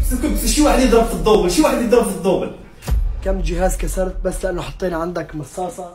سكت، شي واحد يضرب في الدوبل، شي واحد يضرب في الدوبل. كم جهاز كسرت بس لانه حطينا عندك مصاصه؟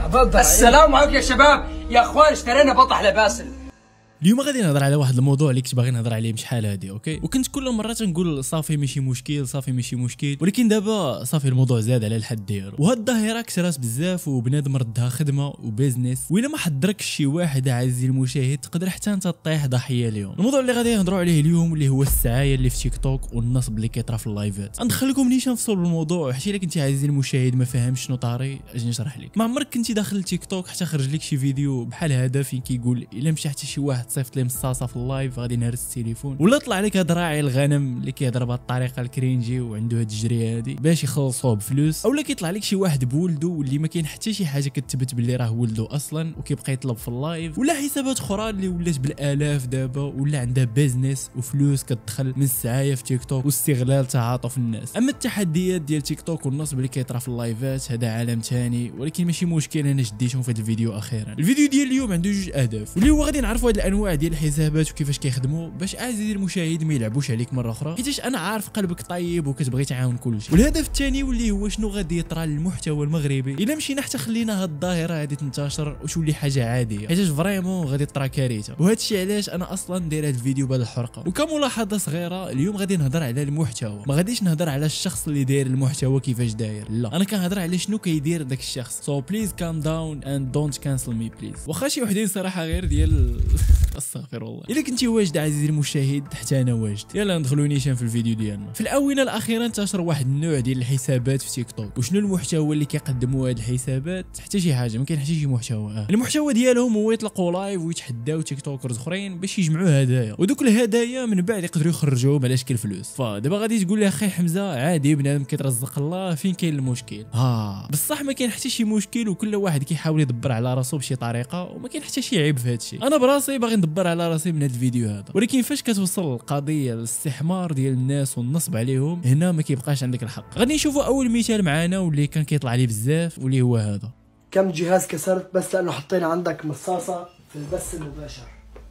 السلام عليكم يا شباب، يا اخوان اشترينا بطح لباسل. اليوم غادي نهضر على واحد الموضوع اللي كنت باغي نهضر عليه بشحال هادي، اوكي؟ وكنت كل مره تنقول صافي ماشي مشكل، صافي ماشي مشكل، ولكن دابا صافي الموضوع زاد على الحد ديالو، وهاد الظاهره كثرات بزاف وبنادم ردها خدمه وبيزنس، وإلا ما حضركش شي واحد عزيزي المشاهد تقدر حتى انت تطيح ضحيه اليوم. الموضوع اللي غادي نهضروا عليه اليوم اللي هو السعايه اللي في تيك توك والنصب اللي كيطرا في اللايفات. غندخلكم نيشان في صلب الموضوع، حيت الا كنتي عزيزي المشاهد ما فاهمش شنو طاري اجي نشرح لك. ما عمرك كنتي داخل التيك توك حتى خرج لك شي فيديو بحال هذا فين كيقول الا مشى حتى شي واحد صيفط ليه مصاصه في اللايف غادي نهرس التليفون، ولا طلع لك هاد راعي الغنم اللي كيهضر بهاد الطريقه الكرينجي وعنده هاد الجريه هادي باش يخلصوه بفلوس، اولا كيطلع لك شي واحد بولدو واللي ما كاين حتى شي حاجه كتثبت باللي راه ولدو اصلا وكيبقى يطلب في اللايف، ولا حسابات اخرى اللي ولات بالالاف دابا ولا عندها بيزنس وفلوس كتدخل من السعايه في تيك توك واستغلال تعاطف الناس. اما التحديات ديال تيك توك والنصب اللي كيطرا في اللايفات هذا عالم ثاني، ولكن ماشي مشكل انا شديتهم في هذا الفيديو اخيرا. الفيديو ديال اليوم عنده جوج اهداف، واللي هو غادي نعرفوا هاد الانواع ديال الحسابات وكيفاش كيخدموا باش عزيزي المشاهد ما يلعبوش عليك مره اخرى، حيت انا عارف قلبك طيب وكتبغي تعاون كلشي. والهدف الثاني واللي هو شنو غادي يطرا للمحتوى المغربي الا مشينا حتى خلينا هاد الظاهره هذه تنتشر وتولي حاجه عاديه، حيت فريمون غادي تطرا كارثه. وهذا الشيء علاش انا اصلا داير هذا الفيديو بهذه الحرقه. وكملاحظه صغيره اليوم غادي نهضر على المحتوى، ما غاديش نهضر على الشخص اللي داير المحتوى كيفاش داير، لا انا كنهضر على شنو كيدير داك الشخص. سو بليز كام داون اند دونت كانسل مي بليز. واخا شي وحدين صراحه غير ديال استغفر الله. الا كنتي واجد عزيزي المشاهد حتى انا واجد، يلا ندخلوا نيشان في الفيديو ديالنا. في الاونه الاخيره انتشر واحد النوع ديال الحسابات في تيك توك، وشنو المحتوى اللي كيقدموا هاد الحسابات؟ حتى شي حاجه، ما كاين حتى شي محتوى. المحتوى ديالهم هو يطلقوا لايف ويتحداو تيك توكرز اخرين باش يجمعوا هدايا، ودوك الهدايا من بعد يقدروا يخرجوهم على شكل فلوس. فدابا غادي تقول لي اخي حمزه عادي بنادم كيترزق الله، فين كاين المشكل؟ بصح ما كاين حتى شي مشكل، وكل واحد كيحاول يدبر على راسو بشي طريقه، وما كاين حتى شي عيب في هذا الشيء. انا براسي باغي ندبر على راسي من هذا الفيديو هذا، ولكن فاش كتوصل القضيه للاستحمار ديال الناس والنصب عليهم هنا ما كيبقاش عندك الحق. غادي نشوفوا اول مثال معانا واللي كان كيطلع لي بزاف واللي هو هذا. كم جهاز كسرت بس لانه حطينا عندك مصاصه في البث المباشر؟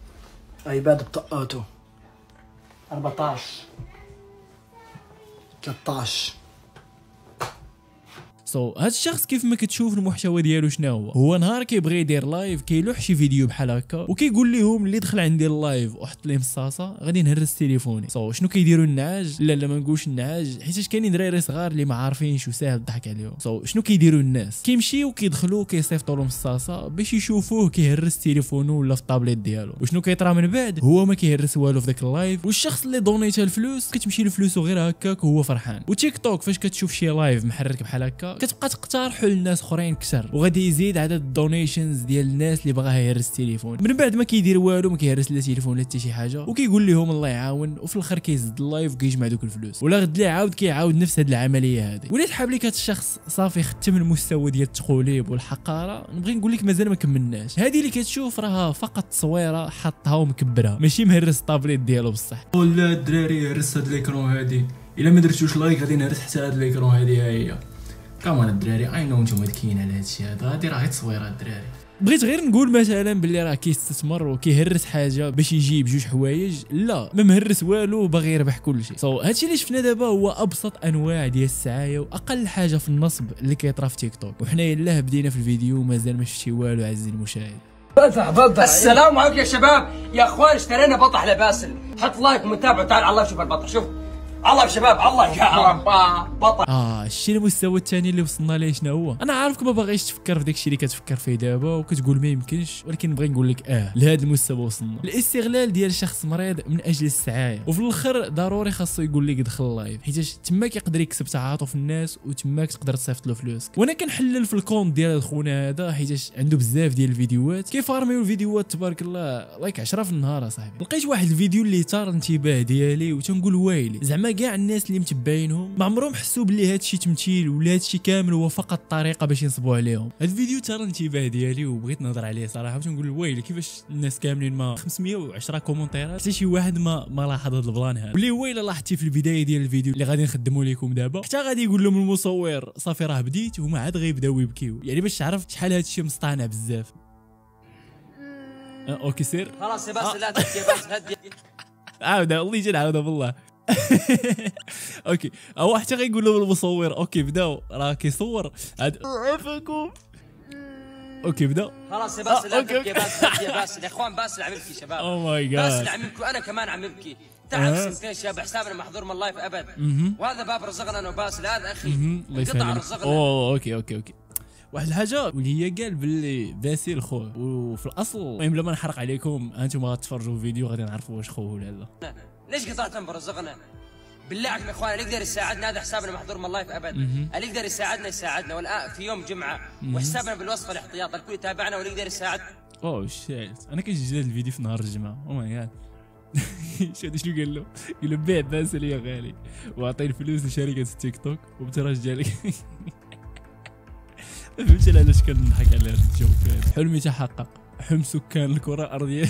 ايباد بطاقاته 14 13. هاد الشخص كيف ما كتشوف المحتوى ديالو شنو هو نهار كيبغي يدير لايف كيلوح شي فيديو بحال هكا وكيقول لهم اللي دخل عندي اللايف وحط ليه مصاصه غادي نهرس تليفوني. شنو كيديروا النعاج؟ لا ما نقولش النعاج حيت كاينين دراري صغار اللي ما عارفينش وساهل الضحك عليهم. شنو كيديروا الناس؟ كيمشيو كيدخلوا كيصيفطوا له مصاصه باش يشوفوه كيهرس تليفونه ولا في الطابليت ديالو. وشنو كيطرا من بعد؟ هو ما كيهرس والو في ذاك اللايف، والشخص اللي دونيته الفلوس كتمشي لفلوسه غير هكاك وهو فرحان. وتيك توك فاش كتشوف شي لايف محرك بحال هكا كتبقى تقترحوا للناس اخرين كثر، وغادي يزيد عدد الدونيشنز ديال الناس اللي باغا يهرس التليفون. من بعد ما كيدير والو، ما كيهرس لا تليفون لا حتى شي حاجه، وكيقول لهم الله يعاون، وفي الاخر كيزد اللايف وكيجمع دوك الفلوس. ولا غد لي عاود كيعاود نفس هذه العمليه هذه. وليت حاب لك هذا الشخص صافي ختم المستوى ديال التقوليب والحقاره. نبغي نقول لك مازال ما كملناش. هذه اللي كتشوف راها فقط تصويره حطها ومكبرها، ماشي مهرس الطابليت ديالو بصح. ولا الدراري هرس هاد ليكرون هادي، الا ما درتوش لايك غادي نهرس حتى هاد ليكرون هادي. ها هي كمان الدراري اي نو نتوما ذكيين على هادشي هذا، هادي راه غير تصويره الدراري. بغيت غير نقول مثلا باللي راه كيستثمر وكيهرس حاجه باش يجيب جوج حوايج، لا ما مهرس والو باغي يربح كلشي. هادشي اللي شفنا دابا هو ابسط انواع ديال السعايه واقل حاجه في النصب اللي كيطرا في تيك توك. وحنا يلاه بدينا في الفيديو ومازال ما شفتي والو عزيزي المشاهد. السلام عليكم يا شباب، يا اخوان اشترينا بطح لباسل. حط لايك ومتابع تعال على الله شوف البطح. شوف الله يا شباب، الله يا بطل. الشيء المستوى الثاني اللي وصلنا ليه شنو هو؟ انا عارفك ما باغيش تفكر في داك الشيء اللي كتفكر فيه دابا وكتقول ما يمكنش، ولكن نبغي نقول لك لهذا المستوى وصلنا. الاستغلال ديال شخص مريض من اجل السعايه، وفي الاخر ضروري خاصو يقول لك دخل لايف حيت تماك يقدر يكسب تعاطف الناس وتماك تقدر تصيفط له فلوس. وانا كنحلل في الكونت ديال خونا هذا حيت عنده بزاف ديال الفيديوهات كيفارميو الفيديوهات تبارك الله لايك 10 في النهار اصاحبي. لقيت واحد الفيديو اللي ثار الانتباه ديالي وتنقول ويلي زعما كاع الناس اللي متبعينهم ما عمرهم حسوا باللي هادشي تمثيل ولا هادشي كامل هو فقط طريقه باش ينصبوا عليهم. هاد الفيديو ثار الانتباه ديالي وبغيت نهضر عليه صراحه وتنقول ويلي كيفاش الناس كاملين ما 510 كومونتيرات حتى شي واحد ما لاحظ هاد البلان هذا. واللي هو الا لاحظتي في البدايه ديال الفيديو اللي غادي نخدموا لكم دابا حتى غادي يقول لهم المصور صافي راه بديت وهما عاد غيبداو يبكيو، يعني باش تعرف شحال هادشي مصطنع بزاف. اوكي سير خلاص يا باسل لا تبكي يا باسل هدي. عاودها والله جد عاودها بالله. اوكي او حتى غيقول له المصور اوكي بداو راه كيصور عاد عافاكم. اوكي بدا خلاص يا باسل لا أوكي، تبكي يا باسل يا باسل يا اخوان باسل عم يبكي شباب. او ماي باسل جاد. عم يبكي وانا كمان عم يبكي. تعب سنتين شباب حسابنا محظور من اللايف ابد. وهذا باب رزقنا انا وباسل هذا اخي. الله قطع يسهل. رزقنا. اوكي واحد الحاجه واللي هي قال باللي باسل خوه وفي الاصل المهم لما نحرق عليكم انتم غتفرجوا الفيديو غادي نعرفوا واش خوه ولا لا. ليش قطعتم برزقنا؟ بالله عليكم يا اخوان اللي يقدر يساعدنا هذا حسابنا محظور من اللايف ابد. اللي يقدر يساعدنا والان في يوم جمعه وحسابنا بالوصف الاحتياط الكل يتابعنا واللي يقدر يساعدنا. اوه شيت انا كنسجل هذا الفيديو في نهار الجمعه. او ماي جاد. شادي شنو قال له؟ قال له بيع باسل يا غالي واعطي الفلوس لشركه التيك توك وبترجع لك. ما فهمتش علاش كنضحك على هذا الجوك هذا. حلمي تحقق، حلم سكان الكره الارضيه.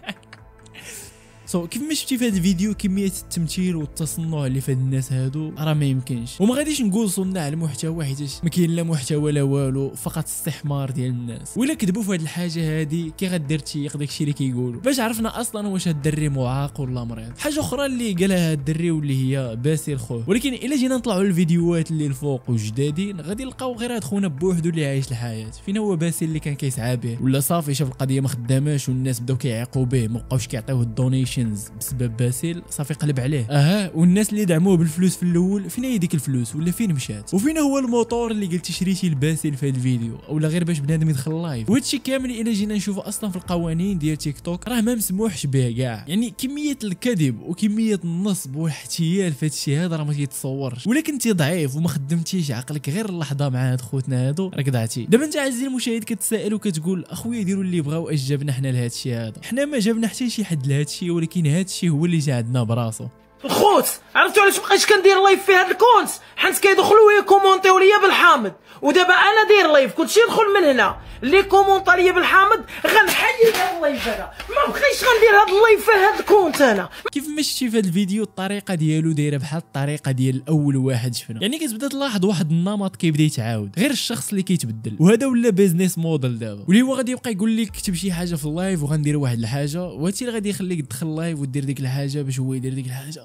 كيف ما شفتي في هذا الفيديو كميه التمثيل والتصنع اللي في هاد الناس هادو راه ما يمكنش. وما غاديش نقول صناع المحتوى حيتاش ما كاين لا محتوى لا والو، فقط استحمار ديال الناس. ولا كذبوا في هاد الحاجه هادي كي غدير تيق داكشي اللي كيقولوا باش عرفنا اصلا واش هاد الدري معاق ولا مريض. حاجه اخرى اللي قالها هاد الدري واللي هي باسل خوه. ولكن الا جينا نطلعوا للفيديوهات اللي الفوق وجدادين غادي نلقاو غير هاد خونا بوحدو اللي عايش الحياه. فين هو باسل اللي كان كيسعى به؟ ولا صافي شاف القضيه ما خداماش والناس بداو كيعيقوا به ما بقاوش كيعطيوه الدونيشنز بسبب باسل صافي قلب عليه. والناس اللي دعموه بالفلوس في الاول فين هي ديك الفلوس ولا فين مشات؟ وفين هو الموتور اللي قلتي شريتي لباسل في هذا الفيديو اولا غير باش بنادم يدخل لايف؟ وهادشي كامل الا جينا نشوفوا اصلا في القوانين ديال تيك توك راه ما مسموحش به كاع. يعني كميه الكذب وكميه النصب والاحتيال في هادشي هذا راه ما كيتصورش. ولا كنتي ضعيف وما خدمتيش عقلك غير اللحظه مع هاد خوتنا هادو راك ضعتي. دابا انت عزيزي المشاهد كتسائل وكتقول اخويا ديروا اللي بغاو اش جابنا حنا لهادشي هذا؟ حنا ما جابنا حتى شي حد لهادشي ولكن هادشي هو اللي جا عندنا براسو. الخوت عرفتوا علاش مابقيتش كندير لايف في هذا الكونت؟ حيت كيدخلوا يكومونطيو ليا بالحامد ودابا انا داير لايف كلشي يدخل من هنا اللي كومونطا ليا بالحامد غنحيد هذا اللايف هذا ما بقيتش غندير هذا اللايف في هذا الكونت انا. كيف ما شفتي في هذا الفيديو الطريقه ديالو دايره بحال الطريقه ديال الاول واحد شفنا. يعني كتبدا تلاحظ واحد النمط كيبدا يتعاود غير الشخص اللي كيتبدل. وهذا ولا بيزنس موديل دابا واللي هو غادي يبقى يقول لك كتب شي حاجه في اللايف وغندير واحد الحاجه وهادشي اللي غادي يخليك تدخل لايف ودير ديك الحاجه باش هو يدير ديك الحاجه.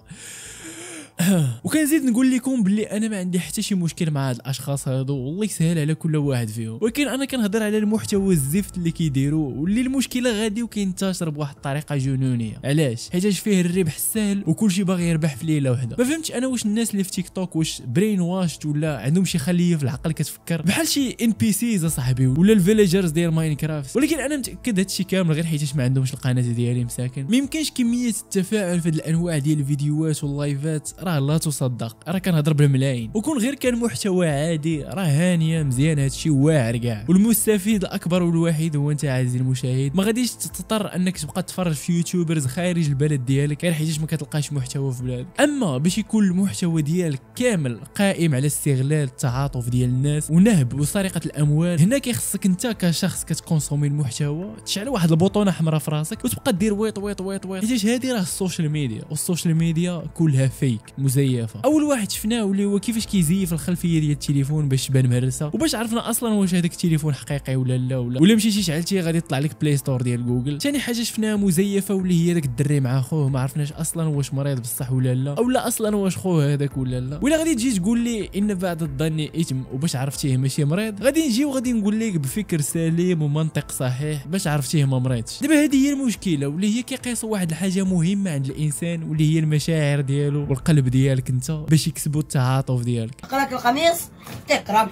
وكنزيد نقول لكم باللي انا ما عندي حتى شي مشكل مع هاد الاشخاص هادو والله يسهل على كل واحد فيهم. ولكن انا كنهضر على المحتوى الزفت اللي كيديروا واللي المشكله غادي وكينتشر بواحد الطريقه جنونيه. علاش؟ حيتاش فيه الربح السهل وكلشي باغي يربح في ليله واحده. ما فهمتش انا واش الناس اللي في تيك توك واش برين واشت ولا عندهم شي خليه في العقل كتفكر بحال شي ان بي سيز اصاحبي ولا الفيليجرز ديال ماينكرافت. ولكن انا متاكد هادشي كامل غير حيتاش ما عندهمش القناه ديالي مساكن. ما يمكنش كميه التفاعل في هاد الانواع ديال الفيديوهات واللايفات راه لا تصدق. راه كنهضر بالملايين وكون غير كان محتوى عادي راه هانيه مزيان هادشي واعر كاع. والمستفيد الاكبر والوحيد هو انت عزيزي المشاهد. ما غاديش تضطر انك تبقى تفرج في يوتيوبرز خارج البلد ديالك غير حيتاش ما كتلقاش محتوى في بلادك. اما باش يكون المحتوى ديالك كامل قائم على استغلال التعاطف ديال الناس ونهب وسرقه الاموال هنا كيخصك انت كشخص كتكونسومي المحتوى تشعل واحد البوطونه حمراء في راسك وتبقى دير ويط ويط ويط ويط حيتاش هذه راه السوشيال ميديا والسوشيال ميديا كلها فيك مزيفه. اول واحد شفناه واللي هو كيفاش كيزيف الخلفيه ديال التليفون باش تبان مهرسه وباش عرفنا اصلا واش هذاك التليفون حقيقي ولا لا ولا مشيتي شعلتيه غادي يطلع لك بلاي ستور ديال جوجل. ثاني حاجه شفناها مزيفه واللي هي داك الدري مع خوه ما عرفناش اصلا واش مريض بصح ولا لا اولا اصلا واش خوه هذاك ولا لا. ولا غادي تجي تقول لي ان بعد الظن اثم وباش عرفتيه ماشي مريض غادي نجي وغادي نقول لك بفكر سليم ومنطق صحيح باش عرفتيه ما مريضش. دابا هذه هي المشكله واللي هي كيقيسوا واحد الحاجه مهمه عند الانسان واللي هي المشاعر ديالو والقلب ديالك انت باش يكسبوا التعاطف ديالك. اقراك القميص تكرم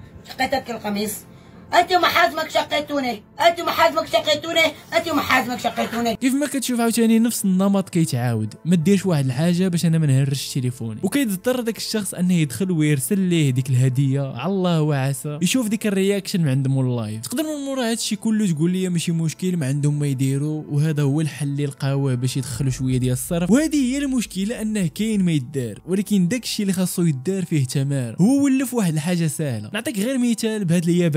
شقيتك القميص انتم محازمك شقيتوني انتم محازمك شقيتوني انتم محازمك شقيتوني. كيف ما كتشوف عاوتاني نفس النمط كيتعاود. ما ديرش واحد الحاجه باش انا ما نهرش تليفوني وكيضطر داك الشخص انه يدخل ويرسل ليه ديك الهديه على الله وعسى يشوف ديك الرياكشن من عند مول اللايف. تقدر من مورا هادشي كله تقول لي ماشي مشكل ما عندهم ما يديروا وهذا هو الحل اللي لقاوه باش يدخلوا شويه ديال الصرف. وهذه هي المشكله انه كاين ما يدار ولكن داكشي اللي خاصو يدار فيه تمار. هو ولف واحد الحاجه سهله. نعطيك غير مثال بهذا الياباني هذا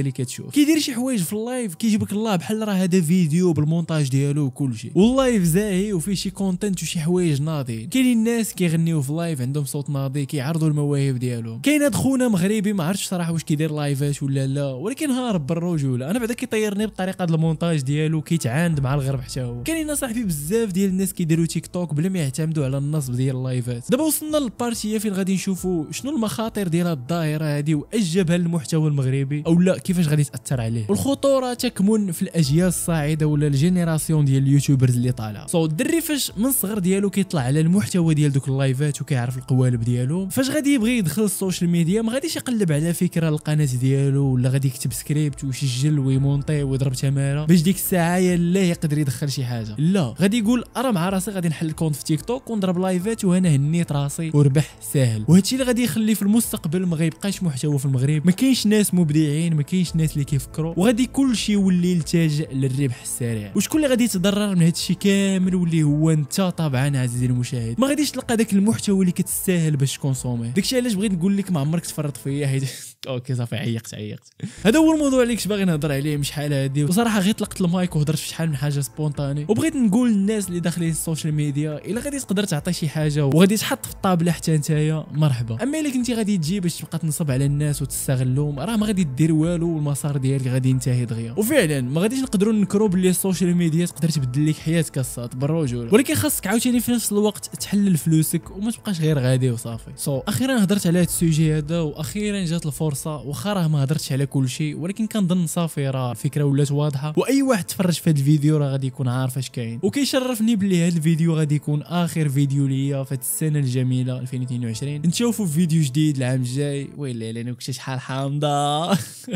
اللي كتشوف كيدير شي حوايج في اللايف كيجيب لك الله بحال راه هذا فيديو بالمونتاج ديالو وكل شيء، واللايف زاهي وفيه شي كونتنت وشي حوايج ناضين. كاينين الناس كيغنيو في اللايف عندهم صوت ناضي كيعرضوا المواهب ديالهم. كاين هاد خونا مغربي ما عرفتش صراحه واش كيدير لايفات ولا لا، ولكن هارب بالرجوله. انا بعدا كيطيرني بالطريقه ديال المونتاج ديالو كيتعاند مع الغرب حتى هو. كاينين صاحبي بزاف ديال الناس كيديروا تيك توك بلا ما يعتمدوا على النصب ديال اللايفات. دابا وصلنا للبارتيه فين غادي نشوفوا شنو المخاطر ديال هاد الظاهره هادي واجبها للمحتوى المغربي او لا كيفاش غادي تاثر عليه. والخطوره تكمن في الاجيال الصاعده ولا الجينيراسيون ديال اليوتيوبرز اللي طالعه. الدري فاش من الصغر ديالو كيطلع على المحتوى ديال دوك اللايفات وكيعرف القوالب ديالو، فاش غادي يبغي يدخل السوشيال ميديا ما غاديش يقلب على فكره القناه ديالو ولا غادي يكتب سكريبت ويسجل ويمونطي ويضرب تماره باش ديك الساعه يلا يقدر يدخل شي حاجه. لا، غادي يقول انا مع راسي غادي نحل كونت في تيك توك ونضرب لايفات وهنا هنيت راسي وربح ساهل. وهادشي اللي غادي يخلي في المستقبل ما غيبقاش محتوى في المغرب، ما كاينش ناس مبدعين، ما كاينش ناس اللي كيفكروا، وغادي كلشي يولي يلتجئ للربح السريع. وشكون اللي غادي يتضرر من هادشي كامل واللي هو انت طبعا عزيزي المشاهد. ما غاديش تلقى داك المحتوى اللي كتستاهل باش تكونسومي. داكشي علاش بغيت نقول لك ما عمرك تفرط فيا حيت اوكي صافي عيقت. هذا هو الموضوع اللي كنت باغي نهضر عليه شحال هادي، وصراحه غير طلقت المايك وهضرت في شحال من حاجه سبونطاني، وبغيت نقول للناس اللي داخلين السوشيال ميديا الا غادي تقدر تعطي شي حاجه وغادي تحط في الطابله حتى نتايا مرحبا. اما الا كنتي غادي تجي باش تبقى تنصب على الناس وتستغلهم راه ما غادي دير والو والمسار ديالك غادي ينتهي دغيا. وفعلا ما غاديش نقدروا نكروا باللي السوشيال ميديا تقدر تبدل لك حياتك الصاد بالرجوله، ولكن خاصك عاوتاني في نفس الوقت تحلل فلوسك وما تبقاش غير غادي وصافي. اخيرا هضرت على هذا السوجي هذا واخيرا جات الفرصه، واخا راه ما هضرتش على كل شيء ولكن كنظن صافي راه الفكره ولات واضحه، واي واحد تفرج في هذا الفيديو راه غادي يكون عارف اش كاين. وكيشرفني بلي هذا الفيديو غادي يكون اخر فيديو ليا في هذه السنه الجميله 2022. نشوفوا في فيديو جديد العام الجاي. ويلي انا كنت شحال حامضه.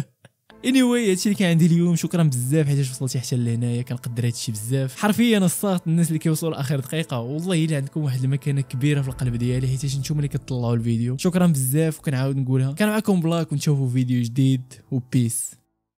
anyway هادشي اللي كان عندي اليوم. شكرا بزاف حيت وصلتي حتى لهنايا، كنقدر هادشي بزاف حرفيا. الصاط الناس اللي كيوصلوا لاخر دقيقه والله الا عندكم واحد المكانه كبيره في القلب ديالي حيت نتوما اللي كتطلعوا الفيديو. شكرا بزاف وكنعاود نقولها كان معكم بلاك ونشوفوا فيديو جديد وبيس.